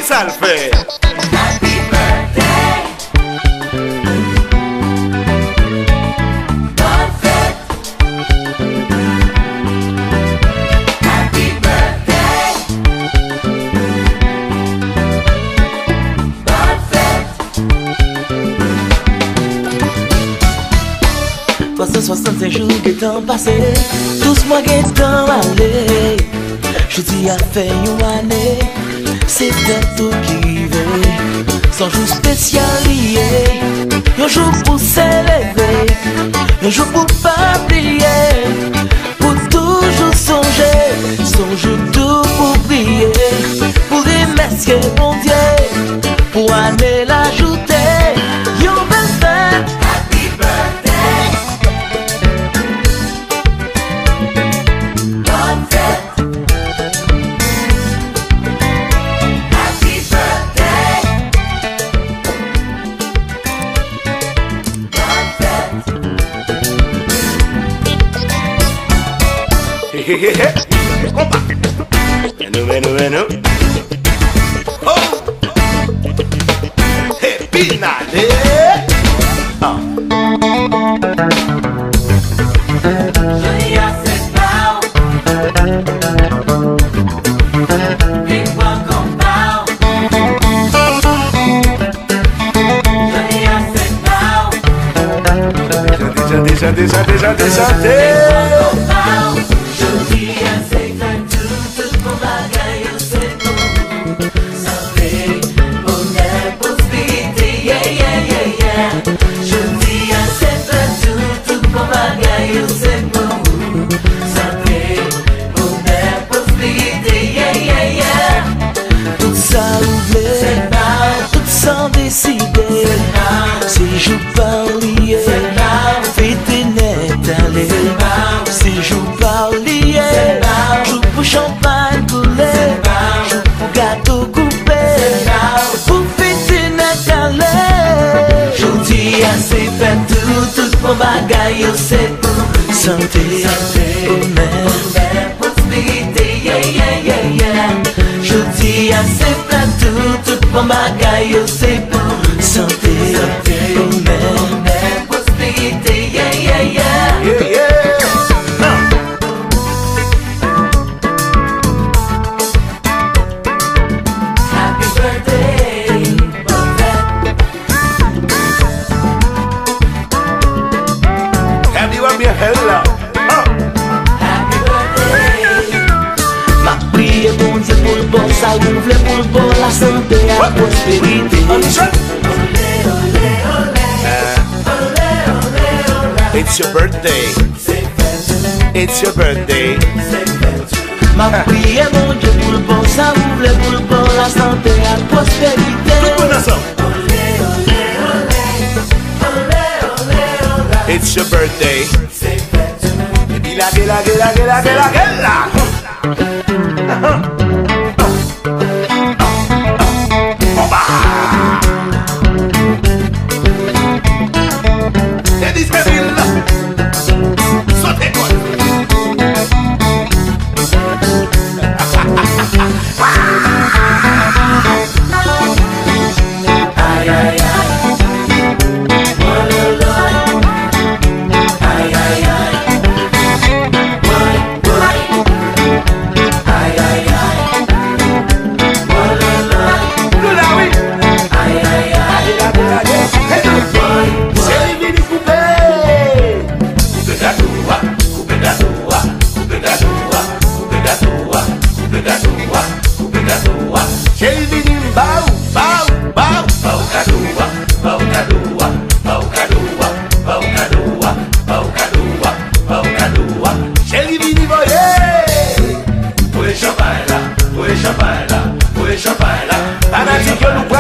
ça le fait. Happy birthday. Bonne fête. Happy birthday. Bonne fête. 365 jours que temps passé, tous mois que temps allé. Je dis à fait une année, c'est tout qui veut. Sans jour spécial lié, un jour pour s'élever, un jour pour pas oublier, pour toujours songer, songer tout pour prier, pour les mesques mon Dieu, pour année l'ajouter, yo belle fête. Happy birthday. Bonne fête. Happy birthday. Bonne fête. Hé hé hé hé. Combat. Menou. Oh. Happy Nale. Ah. Johnny a said now. Big one come down. Johnny a said now. Chantez. Come down. Johnny a said tout mon bagage yo c'est tout. Santé, bonheur, prospérité, yeah. Johnny a said tout mon bagage yo c'est tout. Santé, bonheur, prospérité, yeah. Tout ça oublié, C'est now. tout sans décider, si je parlier, fête net aller, si je parlier, je pour champagne couler, je pour gâteau coupé, pour fête net aller. Je dis assez fait tout mon bagage yo c'est tout. Santé, bonheur, Prospérité, yeah. Je dis assez plein tout mon bagage yo c'est pour. santé, bonheur. Prospérité, yeah. Yeah. Happy birthday, bonne fête. Everyone be a hella. Happy birthday. Ma prière bon Dieu pour le bon, ça ouvre pour le bon, la santé, la prospérité. It's your birthday. It's your birthday. Ma prière mon Dieu pour le bon, ça ouvre pour le bon, la santé, la prospérité. Tout le monde ensemble. It's your birthday. Et puis la gueule. Et disponible. Sautez quoi. Champagne là,